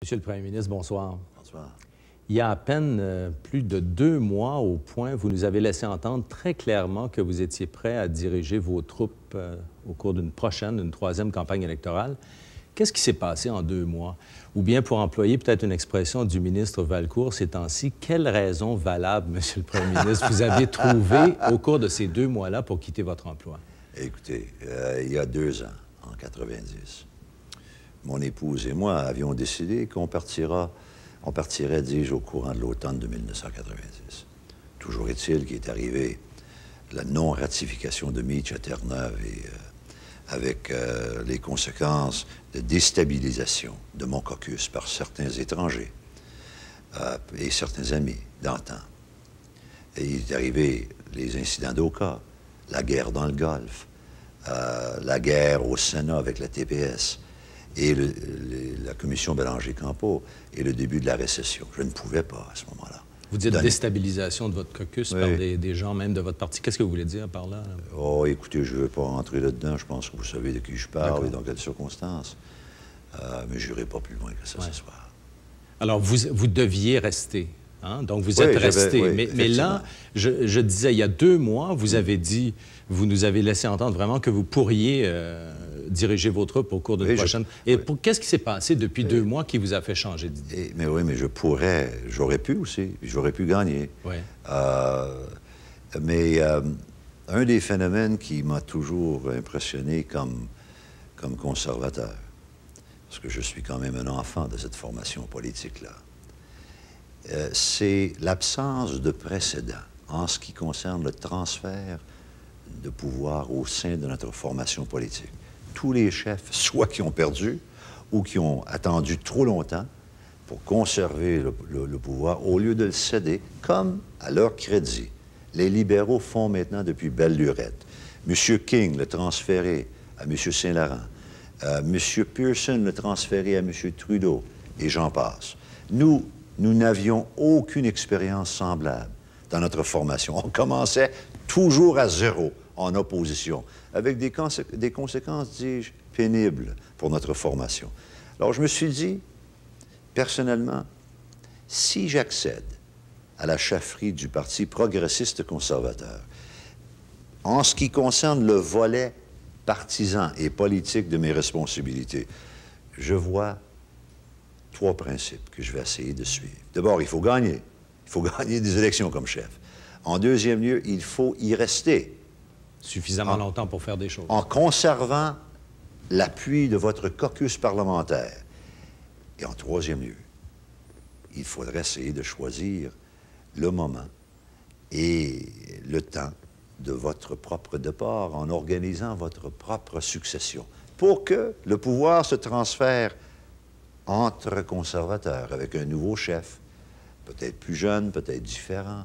Monsieur le Premier ministre, bonsoir. Bonsoir. Il y a à peine plus de 2 mois au point, vous nous avez laissé entendre très clairement que vous étiez prêt à diriger vos troupes au cours d'une troisième campagne électorale. Qu'est-ce qui s'est passé en 2 mois? Ou bien, pour employer peut-être une expression du ministre Valcourt ces temps-ci, quelle raison valable, Monsieur le Premier ministre, vous avez trouvé au cours de ces 2 mois-là pour quitter votre emploi? Écoutez, il y a 2 ans, en 90, mon épouse et moi avions décidé qu'on partirait, dis-je, au courant de l'automne de 1990. Toujours est-il qu'il est arrivé la non-ratification de Mitch à Terre-Neuve et avec les conséquences de déstabilisation de mon caucus par certains étrangers et certains amis d'antan. Et il est arrivé les incidents d'Oka, la guerre dans le Golfe, la guerre au Sénat avec la TPS et la commission Bélanger-Campeau et le début de la récession. Je ne pouvais pas à ce moment-là. Vous dites déstabilisation de votre caucus par des gens même de votre parti. Qu'est-ce que vous voulez dire par là? Oh, écoutez, je ne veux pas rentrer là-dedans. Je pense que vous savez de qui je parle et dans quelles circonstances. Mais je n'irai pas plus loin que ça ce soir. Alors, vous deviez rester. Hein? Donc, vous êtes resté. Mais là, je disais, il y a 2 mois, vous avez dit, vous nous avez laissé entendre vraiment que vous pourriez diriger vos troupes au cours d'une prochaine... qu'est-ce qui s'est passé depuis 2 mois qui vous a fait changer d'idée? Mais oui, mais j'aurais pu aussi, j'aurais pu gagner. Oui. Mais un des phénomènes qui m'a toujours impressionné comme conservateur, parce que je suis quand même un enfant de cette formation politique-là, c'est l'absence de précédent en ce qui concerne le transfert de pouvoir au sein de notre formation politique. Tous les chefs, soit qui ont perdu ou qui ont attendu trop longtemps pour conserver le pouvoir, au lieu de le céder, comme à leur crédit, les libéraux font maintenant depuis belle lurette. M. King l'a transféré à M. Saint-Laurent, M. Pearson l'a transféré à M. Trudeau, et j'en passe. Nous n'avions aucune expérience semblable dans notre formation. On commençait toujours à zéro, en opposition, avec des conséquences, dis-je, pénibles pour notre formation. Alors, je me suis dit, personnellement, si j'accède à la chefferie du Parti progressiste conservateur, en ce qui concerne le volet partisan et politique de mes responsabilités, je vois 3 principes que je vais essayer de suivre. D'abord, il faut gagner. Il faut gagner des élections comme chef. En deuxième lieu, il faut y rester. Suffisamment longtemps pour faire des choses. En conservant l'appui de votre caucus parlementaire. Et en troisième lieu, il faudrait essayer de choisir le moment et le temps de votre propre départ en organisant votre propre succession pour que le pouvoir se transfère entre conservateurs avec un nouveau chef, peut-être plus jeune, peut-être différent.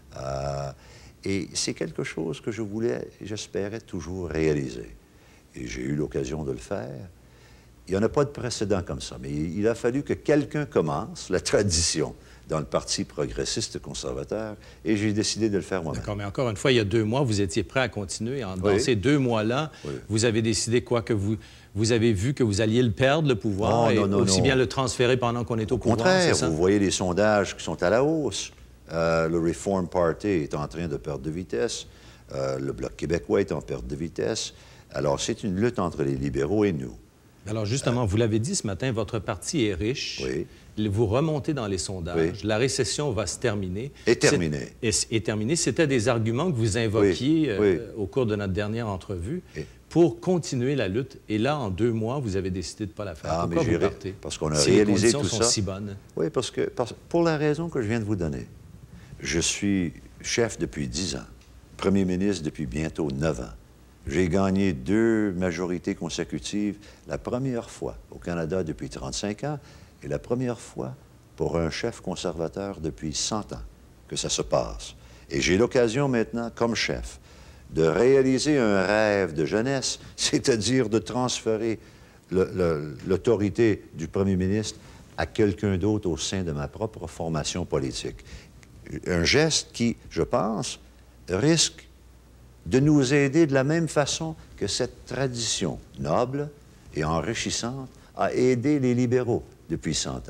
Et c'est quelque chose que je voulais, j'espérais toujours réaliser. Et j'ai eu l'occasion de le faire. Il n'y en a pas de précédent comme ça, mais il a fallu que quelqu'un commence la tradition dans le Parti progressiste conservateur, et j'ai décidé de le faire moi-même. D'accord, mais encore une fois, il y a 2 mois, vous étiez prêt à continuer. Dans ces 2 mois-là, vous avez décidé quoi? Que vous avez vu que vous alliez le perdre, le pouvoir, aussi bien le transférer pendant qu'on est au pouvoir? Au contraire, vous voyez les sondages qui sont à la hausse. Le Reform Party est en train de perdre de vitesse. Le Bloc québécois est en perte de vitesse. Alors, c'est une lutte entre les libéraux et nous. Alors, justement, vous l'avez dit ce matin, votre parti est riche. Oui. Vous remontez dans les sondages. La récession va se terminer. Est terminée. Est terminée. C'était des arguments que vous invoquiez au cours de notre dernière entrevue pour continuer la lutte. Et là, en 2 mois, vous avez décidé de ne pas la faire. Pourquoi vous partez? Parce qu'on a réalisé tout ça. Les conditions sont si bonnes. Oui, pour la raison que je viens de vous donner. Je suis chef depuis 10 ans, premier ministre depuis bientôt 9 ans. J'ai gagné 2 majorités consécutives la première fois au Canada depuis 35 ans et la première fois pour un chef conservateur depuis 100 ans que ça se passe. Et j'ai l'occasion maintenant, comme chef, de réaliser un rêve de jeunesse, c'est-à-dire de transférer l'autorité du premier ministre à quelqu'un d'autre au sein de ma propre formation politique. Un geste qui, je pense, risque de nous aider de la même façon que cette tradition noble et enrichissante a aidé les libéraux depuis 100 ans.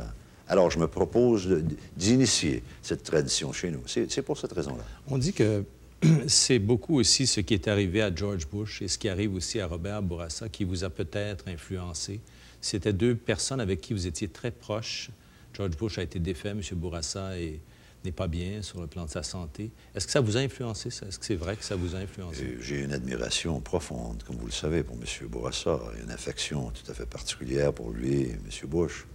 Alors, je me propose d'initier cette tradition chez nous. C'est pour cette raison-là. On dit que c'est beaucoup aussi ce qui est arrivé à George Bush et ce qui arrive aussi à Robert Bourassa qui vous a peut-être influencé. C'était deux personnes avec qui vous étiez très proches. George Bush a été défait, M. Bourassa n'est pas bien sur le plan de sa santé. Est-ce que ça vous a influencé, ça? Est-ce que c'est vrai que ça vous a influencé? J'ai une admiration profonde, comme vous le savez, pour M. Bourassa, et une affection tout à fait particulière pour lui, M. Bush.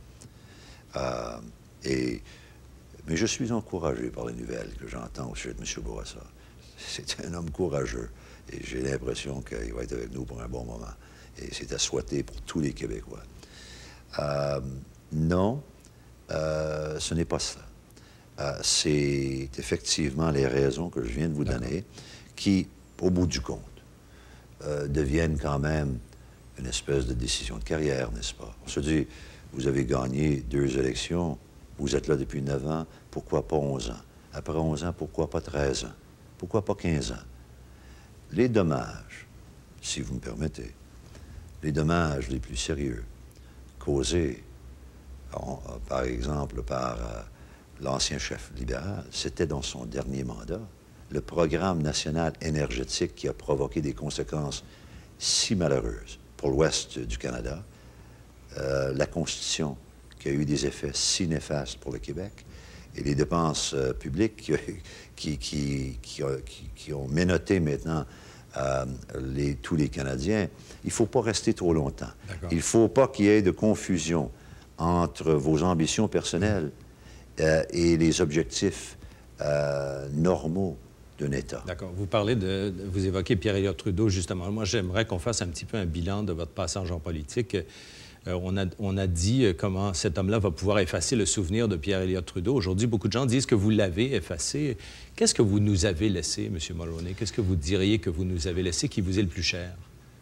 Mais je suis encouragé par les nouvelles que j'entends au sujet de M. Bourassa. C'est un homme courageux et j'ai l'impression qu'il va être avec nous pour un bon moment. Et c'est à souhaiter pour tous les Québécois. Non, ce n'est pas ça. C'est effectivement les raisons que je viens de vous donner qui, au bout du compte, deviennent quand même une espèce de décision de carrière, n'est-ce pas? On se dit, vous avez gagné 2 élections, vous êtes là depuis 9 ans, pourquoi pas 11 ans? Après 11 ans, pourquoi pas 13 ans? Pourquoi pas 15 ans? Les dommages, si vous me permettez, les dommages les plus sérieux causés, par exemple, par l'ancien chef libéral, c'était dans son dernier mandat, le programme national énergétique qui a provoqué des conséquences si malheureuses pour l'Ouest du Canada, la Constitution qui a eu des effets si néfastes pour le Québec, et les dépenses publiques qui ont menotté maintenant tous les Canadiens, il ne faut pas rester trop longtemps. Il ne faut pas qu'il y ait de confusion entre vos ambitions personnelles et les objectifs normaux d'un État. D'accord. Vous évoquez Pierre-Éliott Trudeau, justement. Moi, j'aimerais qu'on fasse un petit peu un bilan de votre passage en politique. On a dit comment cet homme-là va pouvoir effacer le souvenir de Pierre-Éliott Trudeau. Aujourd'hui, beaucoup de gens disent que vous l'avez effacé. Qu'est-ce que vous nous avez laissé, M. Mulroney? Qu'est-ce que vous diriez que vous nous avez laissé qui vous est le plus cher?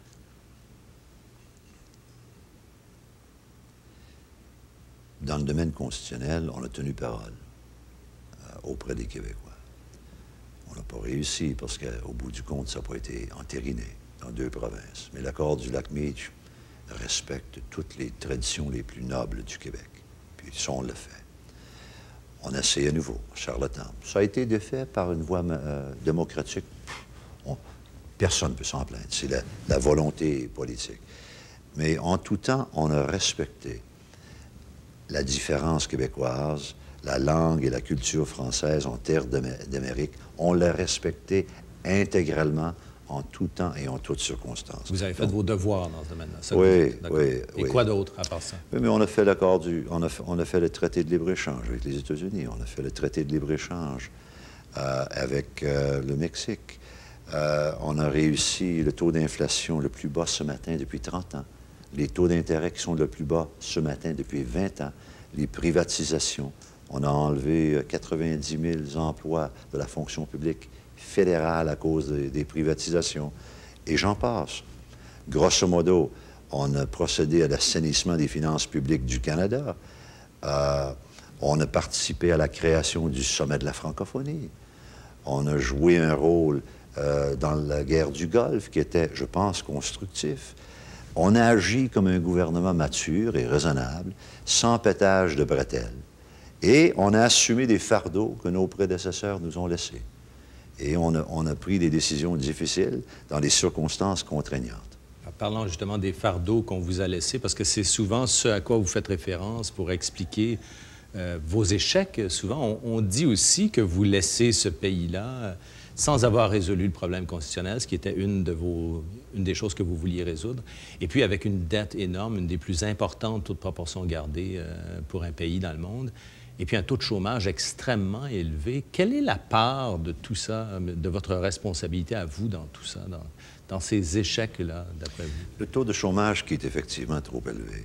Dans le domaine constitutionnel, on a tenu parole auprès des Québécois. On n'a pas réussi parce qu'au bout du compte, ça n'a pas été entériné dans 2 provinces. Mais l'accord du Lac-Meach respecte toutes les traditions les plus nobles du Québec. Puis ça, on l'a fait. On a essayé à nouveau, Charlottetown. Ça a été défait par une voie démocratique. Personne ne peut s'en plaindre. C'est la volonté politique. Mais en tout temps, on a respecté la différence québécoise, la langue et la culture française en terre d'Amérique. On l'a respecté intégralement en tout temps et en toutes circonstances. Vous avez fait vos devoirs dans ce domaine-là. Oui. Et quoi d'autre à part ça? Oui, mais on a fait l'accord on a fait le traité de libre-échange avec les États-Unis. On a fait le traité de libre-échange avec le Mexique. On a réussi le taux d'inflation le plus bas ce matin depuis 30 ans. Les taux d'intérêt qui sont le plus bas ce matin depuis 20 ans. Les privatisations. On a enlevé 90 000 emplois de la fonction publique fédérale à cause des privatisations. Et j'en passe. Grosso modo, on a procédé à l'assainissement des finances publiques du Canada. On a participé à la création du Sommet de la francophonie. On a joué un rôle dans la guerre du Golfe qui était, je pense, constructif. On a agi comme un gouvernement mature et raisonnable, sans pétage de bretelles. Et on a assumé des fardeaux que nos prédécesseurs nous ont laissés. Et on a pris des décisions difficiles dans des circonstances contraignantes. Parlons justement des fardeaux qu'on vous a laissés, parce que c'est souvent ce à quoi vous faites référence pour expliquer vos échecs. Souvent, on dit aussi que vous laissez ce pays-là sans avoir résolu le problème constitutionnel, ce qui était une des choses que vous vouliez résoudre, et puis avec une dette énorme, une des plus importantes, toute proportion gardée, pour un pays dans le monde, et puis un taux de chômage extrêmement élevé. Quelle est la part de tout ça, de votre responsabilité à vous dans tout ça, dans ces échecs-là, d'après vous? Le taux de chômage qui est effectivement trop élevé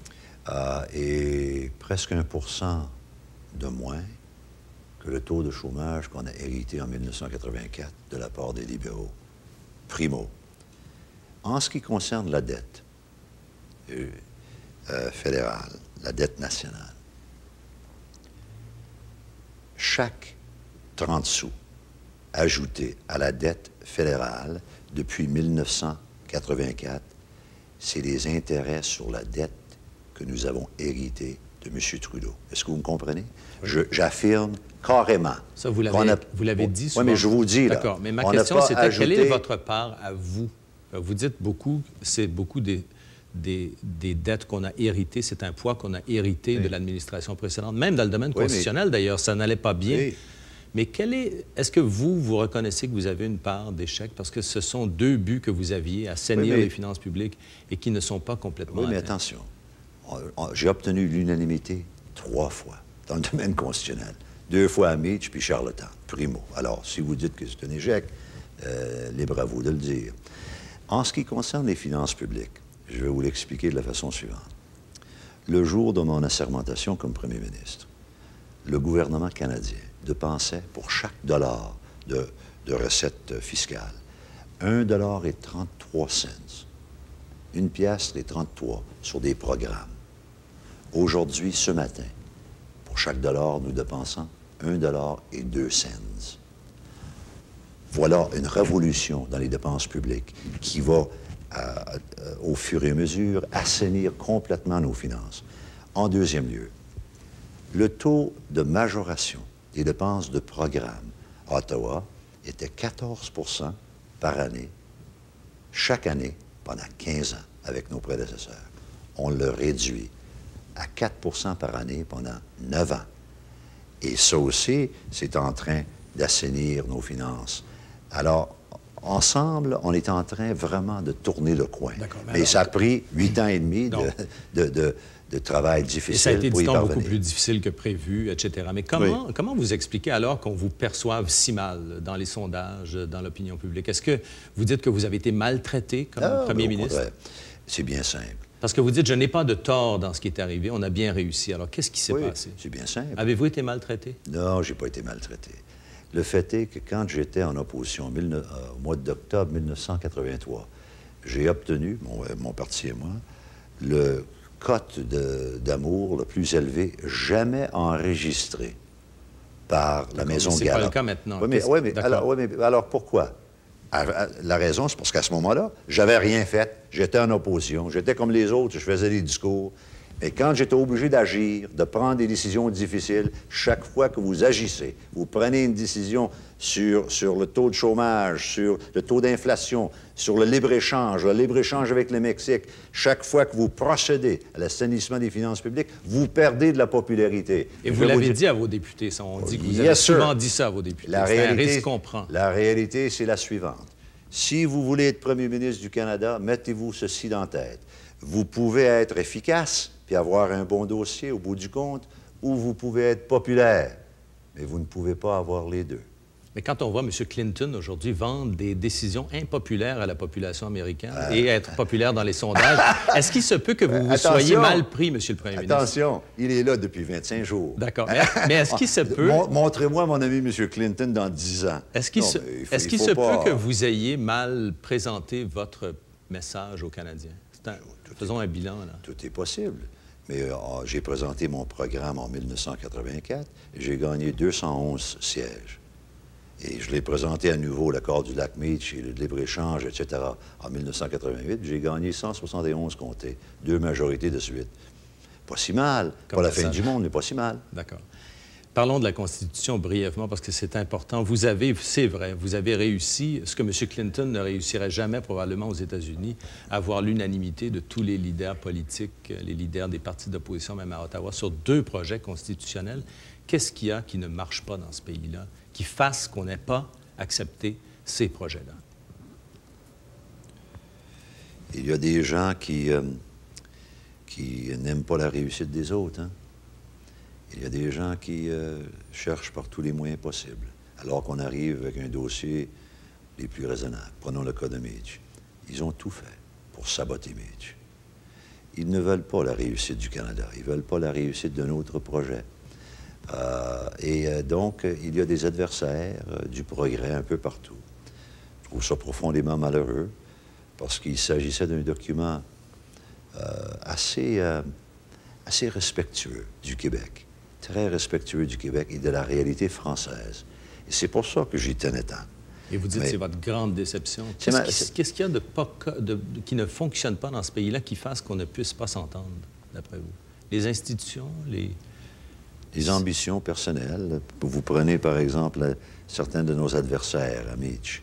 est presque 1% de moins que le taux de chômage qu'on a hérité en 1984 de la part des libéraux. Primo. En ce qui concerne la dette fédérale, la dette nationale, chaque 30 sous ajouté à la dette fédérale depuis 1984, c'est les intérêts sur la dette que nous avons héritée de M. Trudeau. Est-ce que vous me comprenez? J'affirme carrément. Ça, vous l'avez dit souvent. Oui, mais je vous dis, là. D'accord, mais ma question, c'était quelle est votre part à vous? Vous dites beaucoup, c'est beaucoup des dettes qu'on a héritées, c'est un poids qu'on a hérité de l'administration précédente. Même dans le domaine constitutionnel, d'ailleurs, ça n'allait pas bien. Oui. Mais est-ce que vous reconnaissez que vous avez une part d'échec? Parce que ce sont deux buts que vous aviez, assainir les finances publiques, et qui ne sont pas complètement Oui, mais atteints. attention. J'ai obtenu l'unanimité 3 fois dans le domaine constitutionnel. 2 fois à Meach puis Charlottetown, primo. Alors, si vous dites que c'est un échec, libre à vous de le dire. En ce qui concerne les finances publiques, je vais vous l'expliquer de la façon suivante. Le jour de mon assermentation comme premier ministre, le gouvernement canadien dépensait pour chaque dollar de recettes fiscales 1,33 $. 1 piastre et 33 sur des programmes. Aujourd'hui, ce matin, pour chaque dollar, nous dépensons 1,02 $. Voilà une révolution dans les dépenses publiques qui va, au fur et à mesure, assainir complètement nos finances. En deuxième lieu, le taux de majoration des dépenses de programme à Ottawa était 14 % par année, chaque année, pendant 15 ans, avec nos prédécesseurs. On le réduit à 4 % par année pendant 9 ans. Et ça aussi, c'est en train d'assainir nos finances. Alors, ensemble, on est en train vraiment de tourner le coin. Mais ça a pris 8 ans et demi de travail difficile. Et ça a été, disons, beaucoup plus difficile que prévu, etc. Mais comment vous expliquez alors qu'on vous perçoive si mal dans les sondages, dans l'opinion publique? Est-ce que vous dites que vous avez été maltraité comme premier ministre? C'est bien simple. Parce que vous dites, je n'ai pas de tort dans ce qui est arrivé, on a bien réussi. Alors, qu'est-ce qui s'est passé? C'est bien simple. Avez-vous été maltraité? Non, je n'ai pas été maltraité. Le fait est que quand j'étais en opposition au mois d'octobre 1983, j'ai obtenu, mon parti et moi, le cote d'amour le plus élevé jamais enregistré par la Maison Gallup. C'est pas le cas maintenant. Oui, mais alors pourquoi? La raison, c'est parce qu'à ce moment-là, j'avais rien fait. J'étais en opposition. J'étais comme les autres, je faisais des discours. Mais quand j'étais obligé d'agir, de prendre des décisions difficiles, chaque fois que vous agissez, vous prenez une décision sur le taux de chômage, sur le taux d'inflation, sur le libre-échange avec le Mexique, chaque fois que vous procédez à l'assainissement des finances publiques, vous perdez de la popularité. Et vous l'avez dit à vos députés, ça. On dit que vous avez souvent dit ça à vos députés. C'est un risque qu'on prend. La réalité, c'est la suivante. Si vous voulez être premier ministre du Canada, mettez-vous ceci dans la tête. Vous pouvez être efficace puis avoir un bon dossier au bout du compte, ou vous pouvez être populaire, mais vous ne pouvez pas avoir les deux. Mais quand on voit M. Clinton aujourd'hui vendre des décisions impopulaires à la population américaine et être populaire dans les sondages, est-ce qu'il se peut que vous soyez mal pris, M. le Premier ministre? Attention, il est là depuis 25 jours. D'accord. Mais est-ce qu'il se peut... Montrez-moi mon ami M. Clinton dans 10 ans. Est-ce qu'il se peut que vous ayez mal présenté votre message aux Canadiens? Faisons un bilan, là. Tout est possible. Mais j'ai présenté mon programme en 1984 et j'ai gagné 211 sièges. Et je l'ai présenté à nouveau, l'accord du lac Meach et le libre-échange, etc., en 1988. J'ai gagné 171 comtés, 2 majorités de suite. Pas si mal. Pas la fin du monde, mais pas si mal. D'accord. Parlons de la Constitution brièvement, parce que c'est important. Vous avez, c'est vrai, vous avez réussi, ce que M. Clinton ne réussirait jamais probablement aux États-Unis, à avoir l'unanimité de tous les leaders politiques, les leaders des partis d'opposition, même à Ottawa, sur 2 projets constitutionnels. Qu'est-ce qu'il y a qui ne marche pas dans ce pays-là, qui fasse qu'on n'ait pas accepté ces projets-là? Il y a des gens qui n'aiment pas la réussite des autres, hein? Il y a des gens qui cherchent par tous les moyens possibles, alors qu'on arrive avec un dossier les plus raisonnables. Prenons le cas de Meach. Ils ont tout fait pour saboter Meach. Ils ne veulent pas la réussite du Canada. Ils ne veulent pas la réussite d'un autre projet. Donc, il y a des adversaires du progrès un peu partout. Je trouve ça profondément malheureux parce qu'il s'agissait d'un document assez respectueux du Québec. Très respectueux du Québec et de la réalité française. Et c'est pour ça que j'y tenais tant. Et vous dites que c'est votre grande déception. Qu'est-ce qu'il y a qui ne fonctionne pas dans ce pays-là qui fasse qu'on ne puisse pas s'entendre, d'après vous? Les institutions, Les ambitions personnelles. Vous prenez, par exemple, certains de nos adversaires à Meach.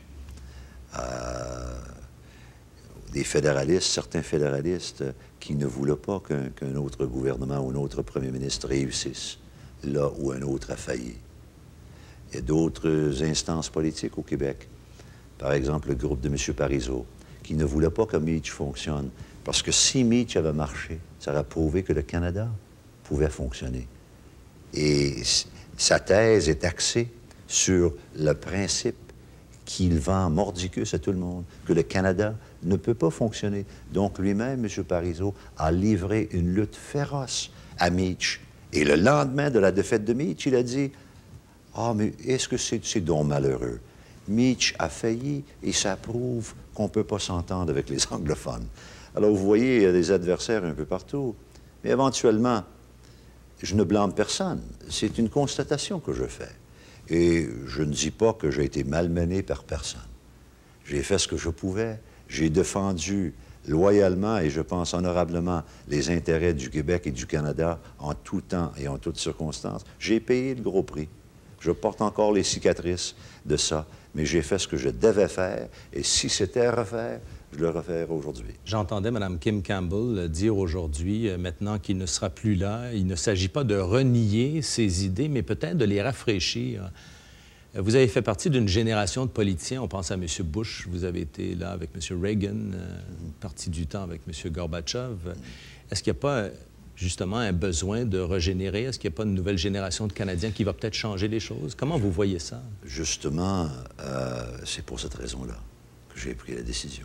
Des fédéralistes, certains fédéralistes qui ne voulaient pas qu'un autre gouvernement ou un autre premier ministre réussisse là où un autre a failli. Il y a d'autres instances politiques au Québec, par exemple le groupe de M. Parizeau, qui ne voulait pas que Meach fonctionne, parce que si Meach avait marché, ça aurait prouvé que le Canada pouvait fonctionner. Et sa thèse est axée sur le principe qu'il vend mordicus à tout le monde, que le Canada ne peut pas fonctionner. Donc lui-même, M. Parizeau, a livré une lutte féroce à Meach. Et le lendemain de la défaite de Meach, il a dit « Ah, mais est-ce que c'est donc malheureux? Meach a failli et ça prouve qu'on ne peut pas s'entendre avec les anglophones. » Alors vous voyez, il y a des adversaires un peu partout. Mais éventuellement, je ne blâme personne. C'est une constatation que je fais. Et je ne dis pas que j'ai été malmené par personne. J'ai fait ce que je pouvais. J'ai défendu loyalement et je pense honorablement les intérêts du Québec et du Canada en tout temps et en toutes circonstances. J'ai payé le gros prix. Je porte encore les cicatrices de ça, mais j'ai fait ce que je devais faire et si c'était à refaire, je le referai aujourd'hui. J'entendais Mme Kim Campbell dire aujourd'hui, maintenant qu'il ne sera plus là, il ne s'agit pas de renier ses idées, mais peut-être de les rafraîchir. Vous avez fait partie d'une génération de politiciens, on pense à M. Bush, vous avez été là avec M. Reagan, une partie du temps avec M. Gorbatchev. Est-ce qu'il n'y a pas justement un besoin de régénérer? Est-ce qu'il n'y a pas une nouvelle génération de Canadiens qui va peut-être changer les choses? Comment vous voyez ça? Justement, c'est pour cette raison-là que j'ai pris la décision.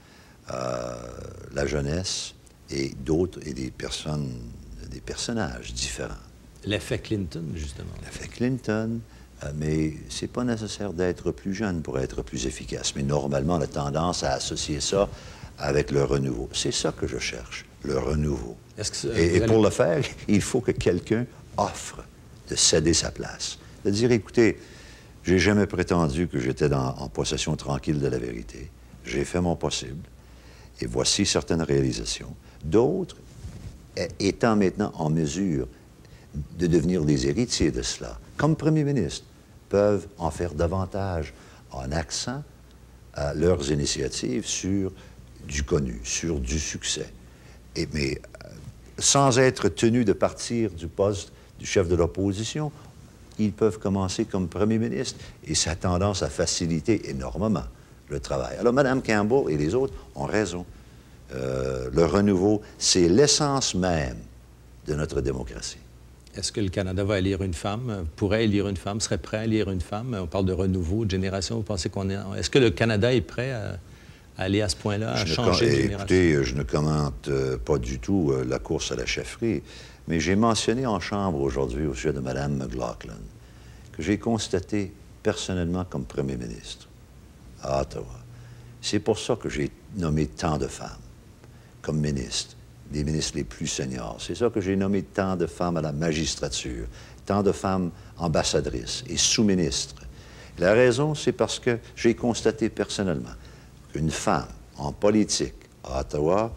La jeunesse et d'autres, et des personnages différents. L'effet Clinton, justement. L'effet Clinton, mais c'est pas nécessaire d'être plus jeune pour être plus efficace. Mais normalement, on a tendance à associer ça avec le renouveau. C'est ça que je cherche, le renouveau. Et pour le faire, il faut que quelqu'un offre de céder sa place. De dire, écoutez, j'ai jamais prétendu que j'étais en possession tranquille de la vérité. J'ai fait mon possible. Et voici certaines réalisations. D'autres, étant maintenant en mesure de devenir des héritiers de cela, comme premier ministre, peuvent en faire davantage en accent leurs initiatives sur du connu, sur du succès. Mais sans être tenus de partir du poste du chef de l'opposition, ils peuvent commencer comme premier ministre et ça a tendance à faciliter énormément le travail. Alors, Mme Campbell et les autres ont raison. Le renouveau, c'est l'essence même de notre démocratie. Est-ce que le Canada va élire une femme, pourrait élire une femme, serait prêt à élire une femme? On parle de renouveau, de génération. Vous pensez qu'on est... Est-ce que le Canada est prêt à aller à ce point-là, à changer de génération? Écoutez, je ne commente pas du tout la course à la chefferie, mais j'ai mentionné en Chambre aujourd'hui au sujet de Mme McLaughlin que j'ai constaté personnellement comme premier ministre à Ottawa. C'est pour ça que j'ai nommé tant de femmes comme ministres, des ministres les plus seniors. C'est ça que j'ai nommé tant de femmes à la magistrature, tant de femmes ambassadrices et sous-ministres. La raison, c'est parce que j'ai constaté personnellement qu'une femme en politique à Ottawa,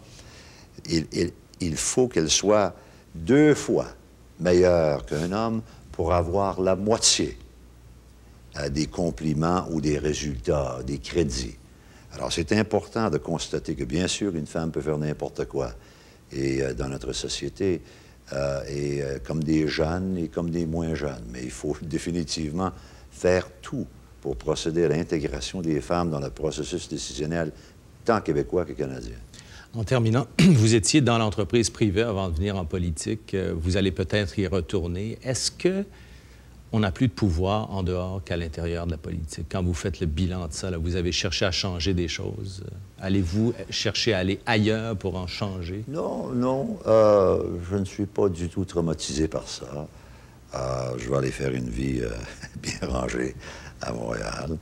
il faut qu'elle soit 2 fois meilleure qu'un homme pour avoir la moitié des compliments ou des résultats, des crédits. Alors, c'est important de constater que, bien sûr, une femme peut faire n'importe quoi. Et dans notre société, comme des jeunes et comme des moins jeunes. Mais il faut définitivement faire tout pour procéder à l'intégration des femmes dans le processus décisionnel, tant québécois que canadien. En terminant, vous étiez dans l'entreprise privée avant de venir en politique. Vous allez peut-être y retourner. Est-ce qu'on n'a plus de pouvoir en dehors qu'à l'intérieur de la politique? Quand vous faites le bilan de ça, là, vous avez cherché à changer des choses. Allez-vous chercher à aller ailleurs pour en changer? Non, non. Je ne suis pas du tout traumatisé par ça. Je vais aller faire une vie bien rangée à Montréal.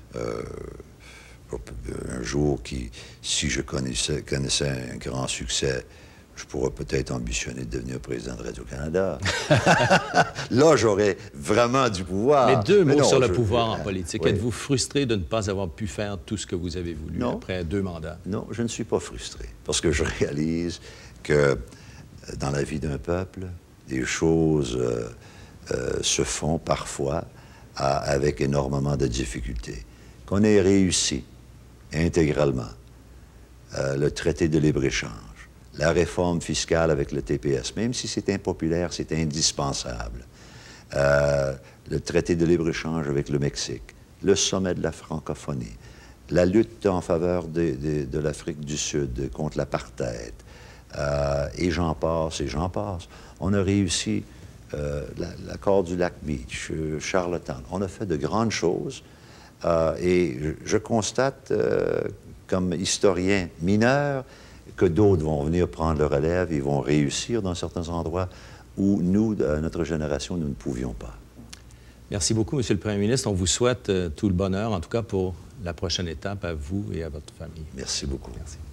Un jour, si je connaissais un grand succès, je pourrais peut-être ambitionner de devenir président de Radio-Canada. Là, j'aurais vraiment du pouvoir. Mais deux mots sur le pouvoir en politique. Oui. Êtes-vous frustré de ne pas avoir pu faire tout ce que vous avez voulu après 2 mandats? Non, je ne suis pas frustré. Parce que je réalise que dans la vie d'un peuple, des choses se font parfois avec énormément de difficultés. Qu'on ait réussi intégralement le traité de libre-échange, la réforme fiscale avec le TPS, même si c'est impopulaire, c'est indispensable. Le traité de libre-échange avec le Mexique, le sommet de la francophonie, la lutte en faveur de l'Afrique du Sud contre l'apartheid, et j'en passe, et j'en passe. On a réussi l'accord du lac Beach, Charlottetown. On a fait de grandes choses, et je constate, comme historien mineur, que d'autres vont venir prendre le relève, ils vont réussir dans certains endroits où nous, notre génération, nous ne pouvions pas. Merci beaucoup, Monsieur le Premier ministre. On vous souhaite tout le bonheur, en tout cas pour la prochaine étape, à vous et à votre famille. Merci beaucoup. Merci.